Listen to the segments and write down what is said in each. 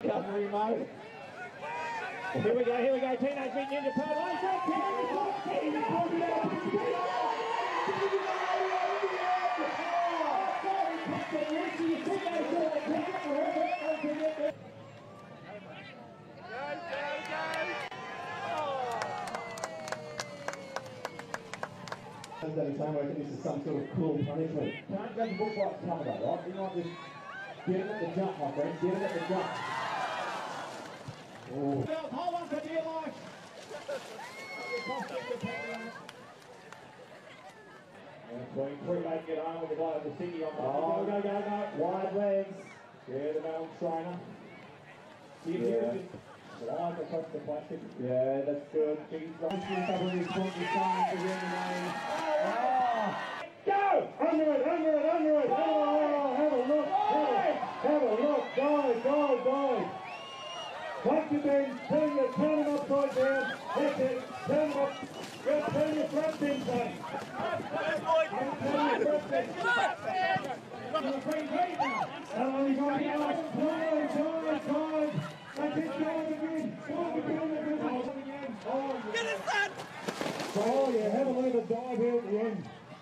Recovery mode. Here we go, Teenage Mutant Ninja Turtles. Every time I think this is some sort of cruel punishment. Can't go to book what's coming up, right? You might just get him at the jump, my friend. Get him at the jump. Oh. Hold on for dear life. Queen Three Lake get home with the guy of the city on the go. Wide legs. Yeah, the Mel trainer. Slide across the plastic. Yeah, that's good. He's right. Go! Under it! Oh, have a look! Have a look! Dive! Watch your Ben, turn him upside down. That's it. Turn him up. Turn your front fin, son. Get it, son! Oh, yeah, have a look at the dive here at the end.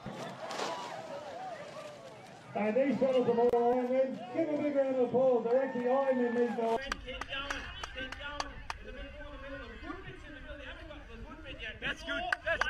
And these fellas are more Iron Men. Give them a big round of applause. They're actually Iron Men, these guys. Keep going. In the middle. Good bits in the middle. They haven't got the good bit yet. That's good.